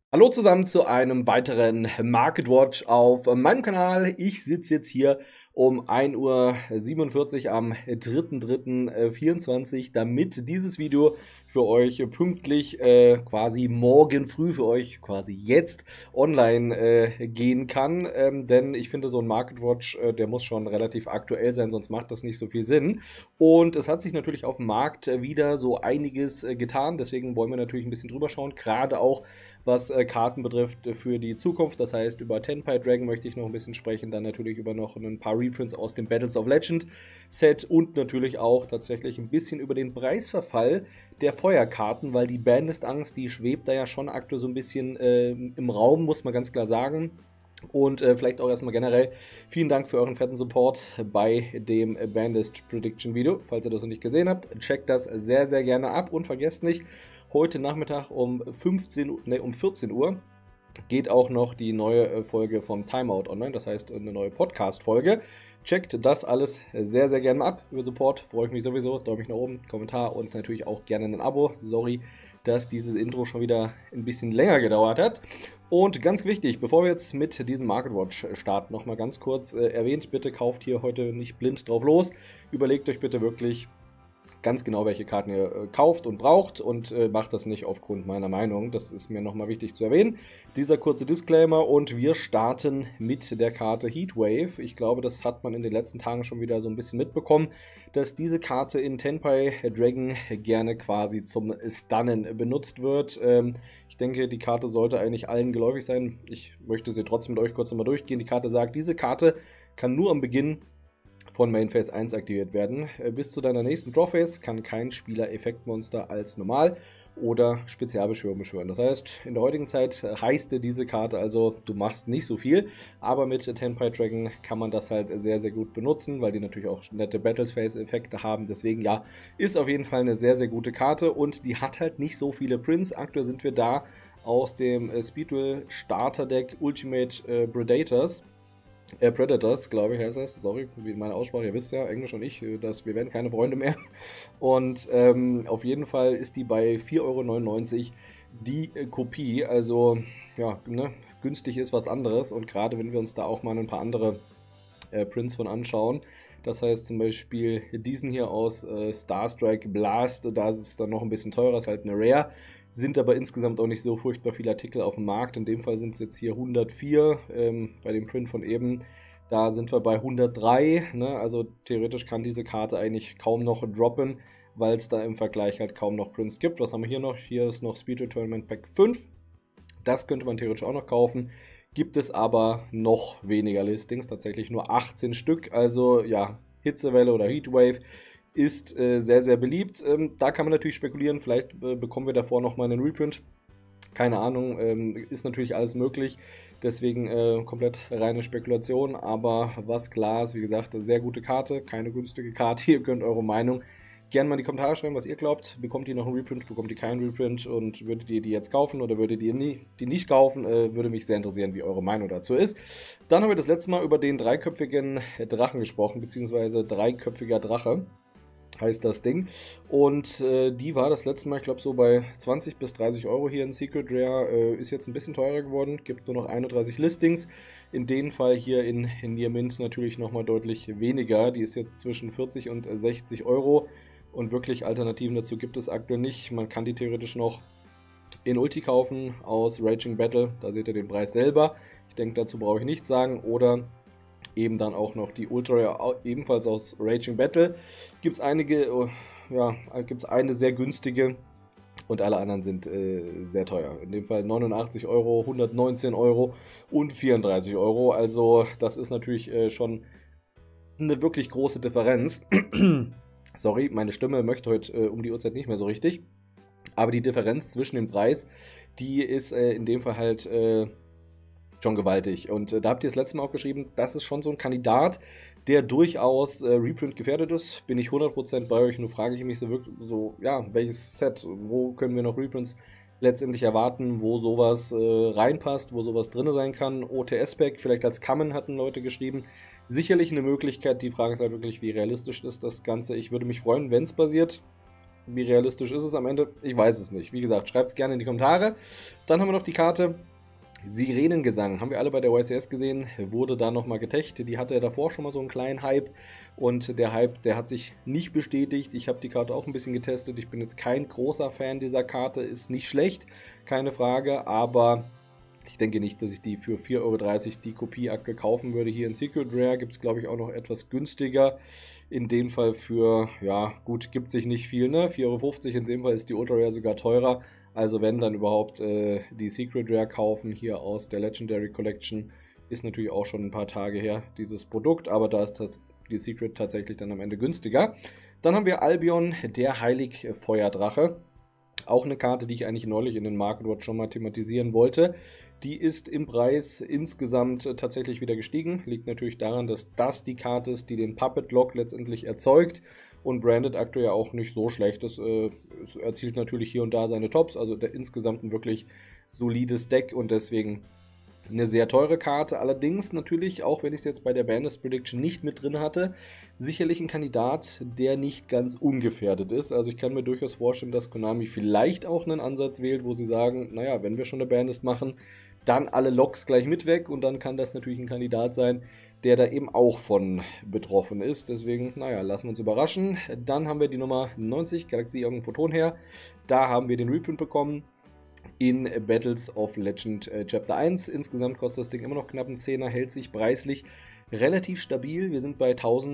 Hallo zusammen zu einem weiteren Market Watch auf meinem Kanal. Ich sitze jetzt hier um 1:47 Uhr am 3.3.24, damit dieses Video für euch pünktlich quasi morgen früh für euch quasi jetzt online gehen kann. Denn ich finde, so ein Market Watch, der muss schon relativ aktuell sein, sonst macht das nicht so viel Sinn. Und es hat sich natürlich auf dem Markt wieder so einiges getan. Deswegen wollen wir natürlich ein bisschen drüber schauen, gerade auch was Karten betrifft für die Zukunft. Das heißt, über Tenpai Dragon möchte ich noch ein bisschen sprechen, dann natürlich über noch ein paar Reprints aus dem Battles of Legend Set und natürlich auch tatsächlich ein bisschen über den Preisverfall der Feuerkarten, weil die Bandlist-Angst, die schwebt da ja schon aktuell so ein bisschen im Raum, muss man ganz klar sagen. Und vielleicht auch erstmal generell vielen Dank für euren fetten Support bei dem Bandlist Prediction Video. Falls ihr das noch nicht gesehen habt, checkt das sehr, sehr gerne ab und vergesst nicht, heute Nachmittag um 14 Uhr geht auch noch die neue Folge vom Timeout online, das heißt eine neue Podcast-Folge. Checkt das alles sehr, sehr gerne mal ab. Über Support freue ich mich sowieso. Daumen nach oben, Kommentar und natürlich auch gerne ein Abo. Sorry, dass dieses Intro schon wieder ein bisschen länger gedauert hat. Und ganz wichtig, bevor wir jetzt mit diesem Market Watch starten, nochmal ganz kurz erwähnt, bitte kauft hier heute nicht blind drauf los. Überlegt euch bitte wirklich ganz genau, welche Karten ihr kauft und braucht und macht das nicht aufgrund meiner Meinung. Das ist mir nochmal wichtig zu erwähnen. Dieser kurze Disclaimer und wir starten mit der Karte Heatwave. Ich glaube, das hat man in den letzten Tagen schon wieder so ein bisschen mitbekommen, dass diese Karte in Tenpai Dragon gerne quasi zum Stunnen benutzt wird. Ich denke, die Karte sollte eigentlich allen geläufig sein. Ich möchte sie trotzdem mit euch kurz nochmal durchgehen. Die Karte sagt, diese Karte kann nur am Beginn von Main Phase 1 aktiviert werden. Bis zu deiner nächsten Draw Phase kann kein Spieler Effektmonster als normal oder Spezialbeschwörung beschwören. Das heißt, in der heutigen Zeit heißt diese Karte also, du machst nicht so viel, aber mit Tenpai Dragon kann man das halt sehr, sehr gut benutzen, weil die natürlich auch nette Battles Phase Effekte haben. Deswegen ja, ist auf jeden Fall eine sehr, sehr gute Karte und die hat halt nicht so viele Prints. Aktuell sind wir da aus dem Speedwell Starter Deck Ultimate Predators. Predators, glaube ich, heißt das. Sorry, wie meine Aussprache, ihr wisst ja, Englisch und ich, wir werden keine Freunde mehr. Und auf jeden Fall ist die bei 4,99 € die Kopie. Also, ja, ne, günstig ist was anderes. Und gerade wenn wir uns da auch mal ein paar andere Prints von anschauen, das heißt zum Beispiel diesen hier aus Starstrike Blast, da ist es dann noch ein bisschen teurer, ist halt eine Rare. Sind aber insgesamt auch nicht so furchtbar viele Artikel auf dem Markt. In dem Fall sind es jetzt hier 104, bei dem Print von eben. Da sind wir bei 103. Ne? Also theoretisch kann diese Karte eigentlich kaum noch droppen, weil es da im Vergleich halt kaum noch Prints gibt. Was haben wir hier noch? Hier ist noch Speed Tournament Pack 5. Das könnte man theoretisch auch noch kaufen. Gibt es aber noch weniger Listings, tatsächlich nur 18 Stück. Also ja, Hitzewelle oder Heatwave ist sehr, sehr beliebt. Da kann man natürlich spekulieren, vielleicht bekommen wir davor nochmal einen Reprint. Keine Ahnung, ist natürlich alles möglich. Deswegen komplett reine Spekulation. Aber was klar ist, wie gesagt, sehr gute Karte, keine günstige Karte. Ihr könnt eure Meinung gerne mal in die Kommentare schreiben, was ihr glaubt. Bekommt ihr noch einen Reprint, bekommt ihr keinen Reprint und würdet ihr die jetzt kaufen oder würdet ihr die nicht kaufen? Würde mich sehr interessieren, wie eure Meinung dazu ist. Dann haben wir das letzte Mal über den dreiköpfigen Drachen gesprochen, beziehungsweise dreiköpfiger Drache heißt das Ding. Und die war das letzte Mal, ich glaube, so bei 20 bis 30 € hier in Secret Rare. Ist jetzt ein bisschen teurer geworden, gibt nur noch 31 Listings. In dem Fall hier in Near Mint natürlich nochmal deutlich weniger. Die ist jetzt zwischen 40 und 60 € und wirklich Alternativen dazu gibt es aktuell nicht. Man kann die theoretisch noch in Ulti kaufen aus Raging Battle. Da seht ihr den Preis selber. Ich denke, dazu brauche ich nichts sagen. Oder eben dann auch noch die Ultra, ebenfalls aus Raging Battle. Gibt es einige, ja, gibt es eine sehr günstige und alle anderen sind sehr teuer. In dem Fall 89 €, 119 € und 34 €. Also das ist natürlich schon eine wirklich große Differenz. Sorry, meine Stimme möchte heute um die Uhrzeit nicht mehr so richtig. Aber die Differenz zwischen dem Preis, die ist in dem Fall halt schon gewaltig. Und da habt ihr das letzte Mal auch geschrieben, das ist schon so ein Kandidat, der durchaus Reprint gefährdet ist. Bin ich 100% bei euch. Nur frage ich mich so wirklich so, ja, welches Set, wo können wir noch Reprints letztendlich erwarten, wo sowas reinpasst, wo sowas drin sein kann. OTS-Pack, vielleicht als Common hatten Leute geschrieben. Sicherlich eine Möglichkeit. Die Frage ist halt wirklich, wie realistisch ist das Ganze. Ich würde mich freuen, wenn es passiert. Wie realistisch ist es am Ende? Ich weiß es nicht. Wie gesagt, schreibt es gerne in die Kommentare. Dann haben wir noch die Karte Sirenengesang. Haben wir alle bei der YCS gesehen, wurde da nochmal getestet. Die hatte ja davor schon mal so einen kleinen Hype und der Hype, der hat sich nicht bestätigt. Ich habe die Karte auch ein bisschen getestet. Ich bin jetzt kein großer Fan dieser Karte, ist nicht schlecht, keine Frage, aber ich denke nicht, dass ich die für 4,30 € die Kopie aktuell kaufen würde. Hier in Secret Rare gibt es, glaube ich, auch noch etwas günstiger. In dem Fall für, ja gut, gibt sich nicht viel, ne? 4,50 €. In dem Fall ist die Ultra Rare sogar teurer. Also wenn dann überhaupt die Secret Rare kaufen, hier aus der Legendary Collection. Ist natürlich auch schon ein paar Tage her, dieses Produkt. Aber da ist die Secret tatsächlich dann am Ende günstiger. Dann haben wir Albion, der Heiligfeuerdrache. Auch eine Karte, die ich eigentlich neulich in den Market Watch schon mal thematisieren wollte. Die ist im Preis insgesamt tatsächlich wieder gestiegen. Liegt natürlich daran, dass das die Karte ist, die den Puppet Lock letztendlich erzeugt. Und Branded aktuell auch nicht so schlecht. Es erzielt natürlich hier und da seine Tops. Also insgesamt ein wirklich solides Deck und deswegen eine sehr teure Karte, allerdings natürlich, auch wenn ich es jetzt bei der Bandlist Prediction nicht mit drin hatte, sicherlich ein Kandidat, der nicht ganz ungefährdet ist. Also ich kann mir durchaus vorstellen, dass Konami vielleicht auch einen Ansatz wählt, wo sie sagen, naja, wenn wir schon eine Bandlist machen, dann alle Locks gleich mit weg und dann kann das natürlich ein Kandidat sein, der da eben auch von betroffen ist. Deswegen, naja, lassen wir uns überraschen. Dann haben wir die Nummer 90, Galaxie Augen Photon her. Da haben wir den Reprint bekommen in Battles of Legend Chapter 1. Insgesamt kostet das Ding immer noch knapp einen Zehner, hält sich preislich relativ stabil. Wir sind bei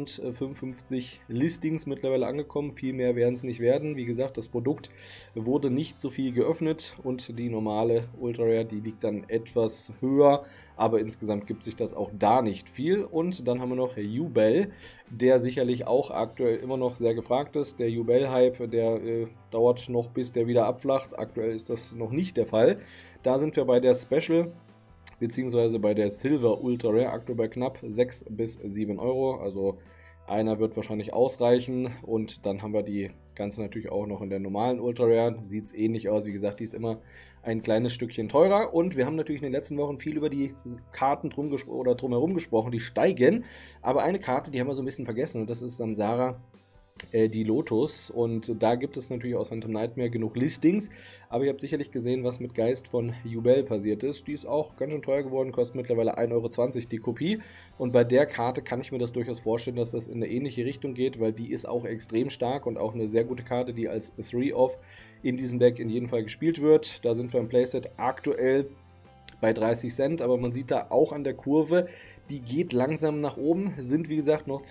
1055 Listings mittlerweile angekommen. Viel mehr werden es nicht werden. Wie gesagt, das Produkt wurde nicht so viel geöffnet und die normale Ultra Rare, die liegt dann etwas höher. Aber insgesamt gibt sich das auch da nicht viel. Und dann haben wir noch Yubel, der sicherlich auch aktuell immer noch sehr gefragt ist. Der Yubel-Hype, der dauert noch, bis der wieder abflacht. Aktuell ist das noch nicht der Fall. Da sind wir bei der Special beziehungsweise bei der Silver Ultra Rare aktuell bei knapp 6 bis 7 €. Also einer wird wahrscheinlich ausreichen und dann haben wir die Ganze natürlich auch noch in der normalen Ultra Rare. Sieht es ähnlich aus, wie gesagt, die ist immer ein kleines Stückchen teurer und wir haben natürlich in den letzten Wochen viel über die Karten drumherum gesprochen, die steigen, aber eine Karte, die haben wir so ein bisschen vergessen und das ist Samsara, die Lotus, und da gibt es natürlich aus Phantom Nightmare genug Listings, aber ihr habt sicherlich gesehen, was mit Geist von Yubel passiert ist. Die ist auch ganz schön teuer geworden, kostet mittlerweile 1,20 € die Kopie und bei der Karte kann ich mir das durchaus vorstellen, dass das in eine ähnliche Richtung geht, weil die ist auch extrem stark und auch eine sehr gute Karte, die als 3-Off in diesem Deck in jedem Fall gespielt wird. Da sind wir im Playset aktuell bei 30 Cent, aber man sieht da auch an der Kurve, die geht langsam nach oben, sind wie gesagt noch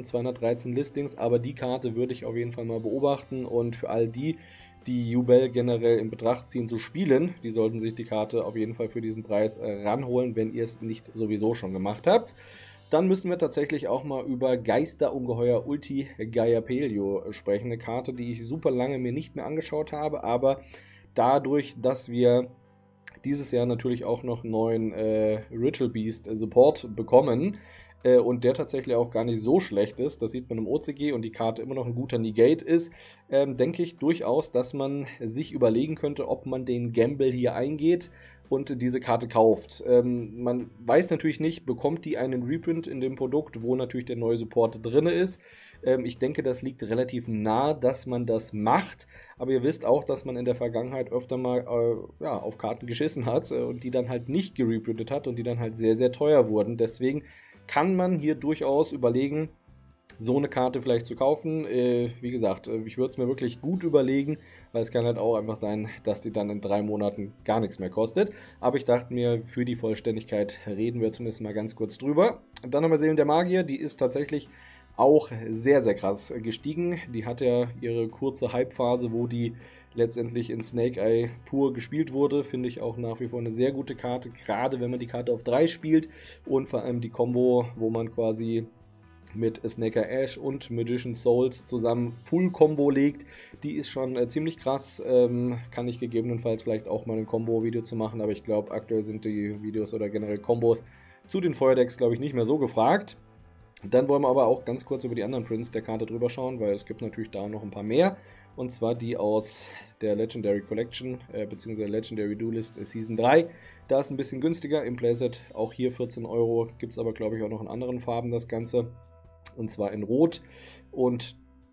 2213 Listings, aber die Karte würde ich auf jeden Fall mal beobachten und für all die, die Yubel generell in Betracht ziehen zu spielen, die sollten sich die Karte auf jeden Fall für diesen Preis ranholen, wenn ihr es nicht sowieso schon gemacht habt. Dann müssen wir tatsächlich auch mal über Geisterungeheuer Ulti Gaia Pelio sprechen, eine Karte, die ich super lange mir nicht mehr angeschaut habe, aber dadurch, dass wir dieses Jahr natürlich auch noch neuen Ritual Beast Support bekommen und der tatsächlich auch gar nicht so schlecht ist, das sieht man im OCG und die Karte immer noch ein guter Negate ist, denke ich durchaus, dass man sich überlegen könnte, ob man den Gamble hier eingeht und diese Karte kauft. Man weiß natürlich nicht, bekommt die einen Reprint in dem Produkt, wo natürlich der neue Support drin ist. Ich denke, das liegt relativ nah, dass man das macht, aber ihr wisst auch, dass man in der Vergangenheit öfter mal ja, auf Karten geschissen hat und die dann halt nicht gereprintet hat und die dann halt sehr, sehr teuer wurden. Deswegen kann man hier durchaus überlegen, so eine Karte vielleicht zu kaufen. Wie gesagt, ich würde es mir wirklich gut überlegen, weil es kann halt auch einfach sein, dass die dann in 3 Monaten gar nichts mehr kostet. Aber ich dachte mir, für die Vollständigkeit reden wir zumindest mal ganz kurz drüber. Dann haben wir Seelen der Magier, die ist tatsächlich auch sehr, sehr krass gestiegen. Die hat ja ihre kurze Hype-Phase, wo die letztendlich in Snake Eye pur gespielt wurde. Finde ich auch nach wie vor eine sehr gute Karte, gerade wenn man die Karte auf 3 spielt und vor allem die Combo, wo man quasi mit Snake Eye Ash und Magician Souls zusammen Full-Combo legt. Die ist schon ziemlich krass. Kann ich gegebenenfalls vielleicht auch mal ein Combo-Video zu machen, aber ich glaube, aktuell sind die Videos oder generell Combos zu den Feuerdecks, glaube ich, nicht mehr so gefragt. Dann wollen wir aber auch ganz kurz über die anderen Prints der Karte drüber schauen, weil es gibt natürlich da noch ein paar mehr. Und zwar die aus der Legendary Collection, bzw. Legendary Duelist Season 3. Da ist ein bisschen günstiger im Playset, auch hier 14 €. Gibt es aber, glaube ich, auch noch in anderen Farben das Ganze. Und zwar in Rot. Und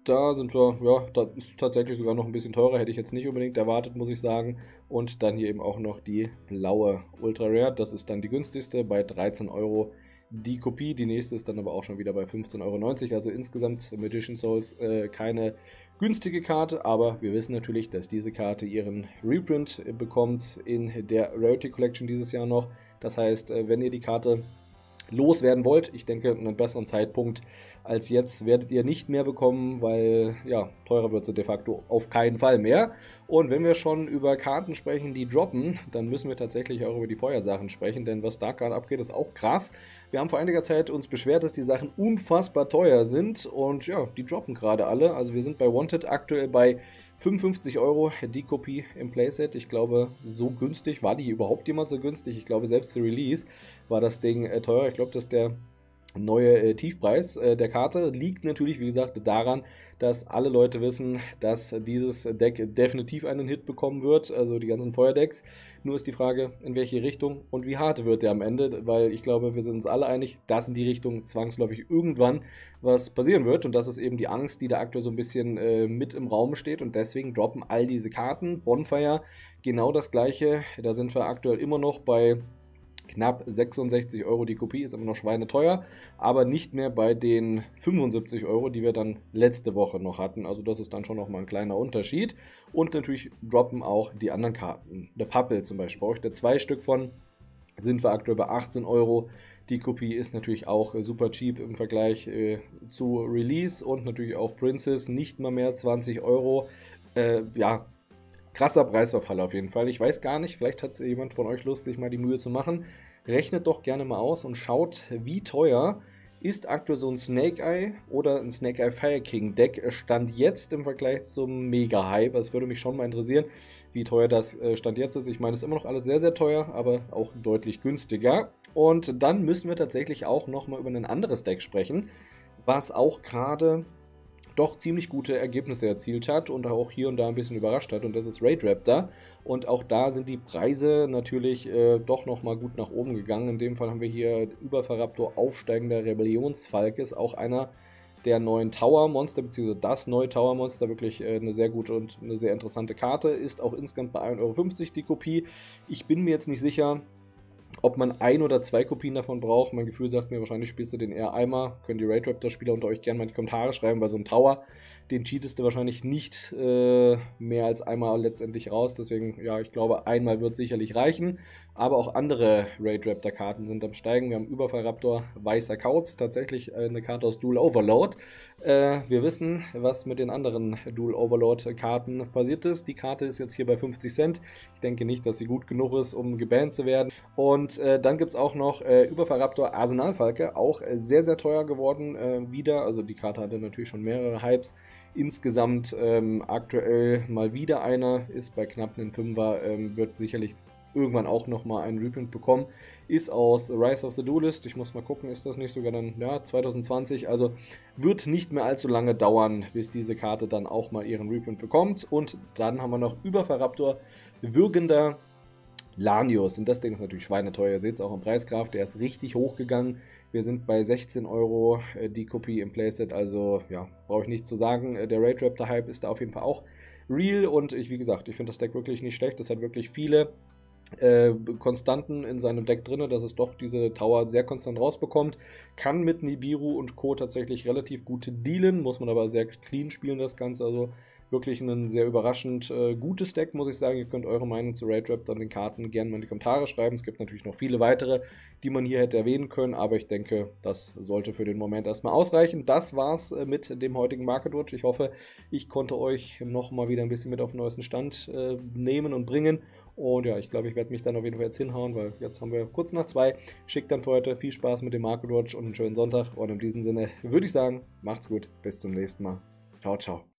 da sind wir, ja, da ist tatsächlich sogar noch ein bisschen teurer, hätte ich jetzt nicht unbedingt erwartet, muss ich sagen. Und dann hier eben auch noch die blaue Ultra Rare, das ist dann die günstigste bei 13 Euro die Kopie. Die nächste ist dann aber auch schon wieder bei 15,90 Euro. Also insgesamt Magician Souls keine günstige Karte, aber wir wissen natürlich, dass diese Karte ihren Reprint bekommt in der Rarity Collection dieses Jahr noch. Das heißt, wenn ihr die Karte loswerden wollt, ich denke, einen besseren Zeitpunkt als jetzt werdet ihr nicht mehr bekommen, weil ja, teurer wird sie de facto auf keinen Fall mehr. Und wenn wir schon über Karten sprechen, die droppen, dann müssen wir tatsächlich auch über die Feuersachen sprechen, denn was da gerade abgeht, ist auch krass. Wir haben vor einiger Zeit uns beschwert, dass die Sachen unfassbar teuer sind und ja, die droppen gerade alle. Also wir sind bei Wanted aktuell bei 55 Euro die Kopie im Playset. Ich glaube, so günstig war die überhaupt jemals so günstig. Ich glaube, selbst zu Release war das Ding teuer. Ich glaube, dass der neue Tiefpreis der Karte liegt natürlich, wie gesagt, daran, dass alle Leute wissen, dass dieses Deck definitiv einen Hit bekommen wird, also die ganzen Feuerdecks. Nur ist die Frage, in welche Richtung und wie hart wird der am Ende, weil ich glaube, wir sind uns alle einig, dass in die Richtung zwangsläufig irgendwann was passieren wird und das ist eben die Angst, die da aktuell so ein bisschen mit im Raum steht und deswegen droppen all diese Karten. Bonfire, genau das gleiche, da sind wir aktuell immer noch bei knapp 66 Euro die Kopie, ist immer noch schweineteuer, aber nicht mehr bei den 75 Euro, die wir dann letzte Woche noch hatten. Also das ist dann schon nochmal ein kleiner Unterschied. Und natürlich droppen auch die anderen Karten. Der Pappel zum Beispiel, brauche ich da 2 Stück von, sind wir aktuell bei 18 Euro. Die Kopie ist natürlich auch super cheap im Vergleich zu Release und natürlich auch Princess, nicht mal mehr 20 Euro. Ja, krasser Preisverfall auf jeden Fall. Ich weiß gar nicht, vielleicht hat jemand von euch Lust, sich mal die Mühe zu machen. Rechnet doch gerne mal aus und schaut, wie teuer ist aktuell so ein Snake Eye oder ein Snake Eye Fire King Deck Stand jetzt im Vergleich zum Mega Hype. Das würde mich schon mal interessieren, wie teuer das Stand jetzt ist. Ich meine, es ist immer noch alles sehr, sehr teuer, aber auch deutlich günstiger. Und dann müssen wir tatsächlich auch nochmal über ein anderes Deck sprechen, was auch gerade doch ziemlich gute Ergebnisse erzielt hat und auch hier und da ein bisschen überrascht hat und das ist Raid Raptor und auch da sind die Preise natürlich doch nochmal gut nach oben gegangen. In dem Fall haben wir hier Überfaraptor aufsteigender Rebellionsfalke, ist auch einer der neuen Tower Monster, beziehungsweise das neue Tower Monster, wirklich eine sehr gute und eine sehr interessante Karte, ist auch insgesamt bei 1,50 Euro die Kopie. Ich bin mir jetzt nicht sicher, ob man 1 oder 2 Kopien davon braucht. Mein Gefühl sagt mir, wahrscheinlich spielst du den eher einmal. Können die Raid Raptor-Spieler unter euch gerne mal in die Kommentare schreiben, weil so ein Tower, den cheatest du wahrscheinlich nicht mehr als einmal letztendlich raus. Deswegen, ja, ich glaube, einmal wird sicherlich reichen. Aber auch andere Raid Raptor-Karten sind am Steigen. Wir haben Überfallraptor, weißer Kauz, tatsächlich eine Karte aus Dual Overload. Wir wissen, was mit den anderen Dual Overload-Karten passiert ist. Die Karte ist jetzt hier bei 50 Cent. Ich denke nicht, dass sie gut genug ist, um gebannt zu werden. Und dann gibt es auch noch Überfallraptor Arsenalfalke, auch sehr, sehr teuer geworden wieder. Also die Karte hatte natürlich schon mehrere Hypes. Insgesamt aktuell mal wieder einer, ist bei knapp einem 5er, wird sicherlich irgendwann auch nochmal einen Reprint bekommen. Ist aus Rise of the Duelist. Ich muss mal gucken, ist das nicht sogar dann, ja, 2020. Also wird nicht mehr allzu lange dauern, bis diese Karte dann auch mal ihren Reprint bekommt. Und dann haben wir noch Überfallraptor würgender Lanius. Und das Ding ist natürlich schweineteuer. Ihr seht es auch im Preisgraph, der ist richtig hochgegangen. Wir sind bei 16 Euro die Kopie im Playset. Also ja, brauche ich nichts zu sagen. Der Raid Raptor Hype ist da auf jeden Fall auch real. Und wie gesagt, ich finde das Deck wirklich nicht schlecht. Das hat wirklich viele Konstanten in seinem Deck drin, dass es doch diese Tower sehr konstant rausbekommt. Kann mit Nibiru und Co. tatsächlich relativ gut dealen, muss man aber sehr clean spielen das Ganze, also wirklich ein sehr überraschend gutes Deck, muss ich sagen. Ihr könnt eure Meinung zu Raid Raptor und den Karten gerne mal in die Kommentare schreiben. Es gibt natürlich noch viele weitere, die man hier hätte erwähnen können, aber ich denke, das sollte für den Moment erstmal ausreichen. Das war's mit dem heutigen Market Watch. Ich hoffe, ich konnte euch nochmal wieder ein bisschen mit auf den neuesten Stand nehmen und bringen. Und ja, ich glaube, ich werde mich dann auf jeden Fall jetzt hinhauen, weil jetzt haben wir kurz nach 2. Schickt dann für heute viel Spaß mit dem Market Watch und einen schönen Sonntag. Und in diesem Sinne würde ich sagen, macht's gut, bis zum nächsten Mal. Ciao, ciao.